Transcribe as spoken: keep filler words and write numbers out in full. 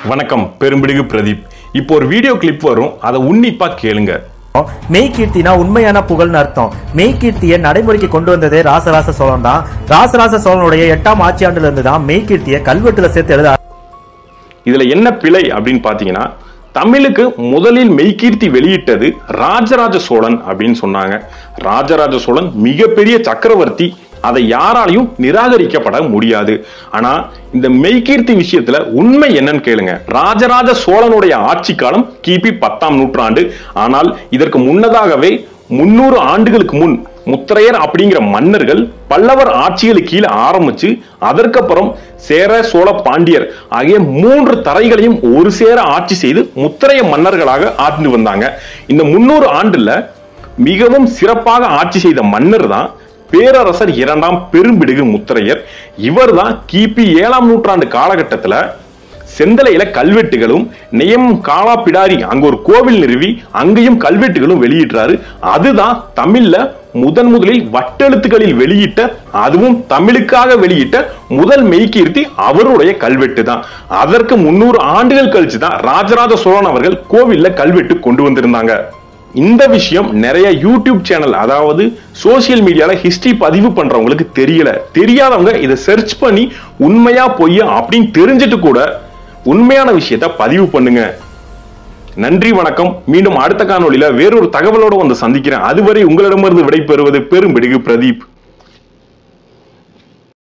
வணக்கம், பெரும்பிடுகு பிரதீப். இப்போ ஒரு வீடியோ கிளிப் வரும், அதை உன்னிப்பா கேளுங்க. மெய்கீர்த்தினா உண்மையான புகழ்னு அர்த்தம். மெய்கீர்த்தியை நடைமுறைக்கு கொண்டு வந்ததே ராசராச சோழன் தான். ராசராச சோழனுடைய எட்டாம் ஆட்சியாண்டுல இருந்து தான் மெய்கீர்த்தியை கல்வெட்டுல சேர்த்து எழுத. இதுல என்ன பிழை அப்படின்னு பாத்தீங்கன்னா, தமிழுக்கு முதலில் மெய்கீர்த்தி வெளியிட்டது ராஜராஜ சோழன் அப்படின்னு சொன்னாங்க. ராஜராஜ சோழன் மிகப்பெரிய சக்கரவர்த்தி, அதை யாராலையும் நிராகரிக்கப்பட முடியாது. ஆனா இந்த மெய்கீர்த்தி விஷயத்துல உண்மை என்னன்னு கேளுங்க. ராஜராஜ சோழனுடைய ஆட்சி காலம் கிபி பத்தாம் நூற்றாண்டு. ஆனால் இதற்கு முன்னதாகவே முன்னூறு ஆண்டுகளுக்கு முன் முத்திரையர் அப்படிங்கிற மன்னர்கள் பல்லவர் ஆட்சிகளுக்கு கீழே ஆரம்பிச்சு அதற்கப்புறம் சேர சோழ பாண்டியர் ஆகிய மூன்று தரைகளையும் ஒரு சேர ஆட்சி செய்து முத்திரைய மன்னர்களாக ஆண்டு வந்தாங்க. இந்த முன்னூறு ஆண்டுல மிகவும் சிறப்பாக ஆட்சி செய்த மன்னர் தான் பேரரசர் இரண்டாம் பெரும்பிடுகு முத்திரையர். இவர் தான் கிபி ஏழாம் நூற்றாண்டு காலகட்டத்தில் செந்தலையில கல்வெட்டுகளும் நெயம் காலா பிடாரி அங்க ஒரு கோவில் நிறுவி அங்கேயும் கல்வெட்டுகளும் வெளியிட்டாரு. அதுதான் தமிழ்ல முதன் முதலில் வட்டெழுத்துக்களில் வெளியிட்ட, அதுவும் தமிழுக்காக வெளியிட்ட முதல் மெய்கீர்த்தி அவருடைய கல்வெட்டு தான். அதற்கு முன்னூறு ஆண்டுகள் கழிச்சு தான் ராஜராஜ சோழன் அவர்கள் கோவில்ல கல்வெட்டு கொண்டு வந்திருந்தாங்க. இந்த விஷயம் நிறைய யூடியூப் சேனல், அதாவது சோசியல் மீடியால ஹிஸ்டரி பதிவு பண்றவங்களுக்கு தெரியல. தெரியாதவங்க இதை சர்ச் பண்ணி உண்மையா பொய்யா அப்படின்னு தெரிஞ்சிட்டு கூட உண்மையான விஷயத்த பதிவு பண்ணுங்க. நன்றி, வணக்கம். மீண்டும் அடுத்த காணொளியில வேறொரு தகவலோட வந்து சந்திக்கிறேன். அதுவரை உங்களிடமிருந்து விடைபெறுவது பெரும்பிடுகு பிரதீப்.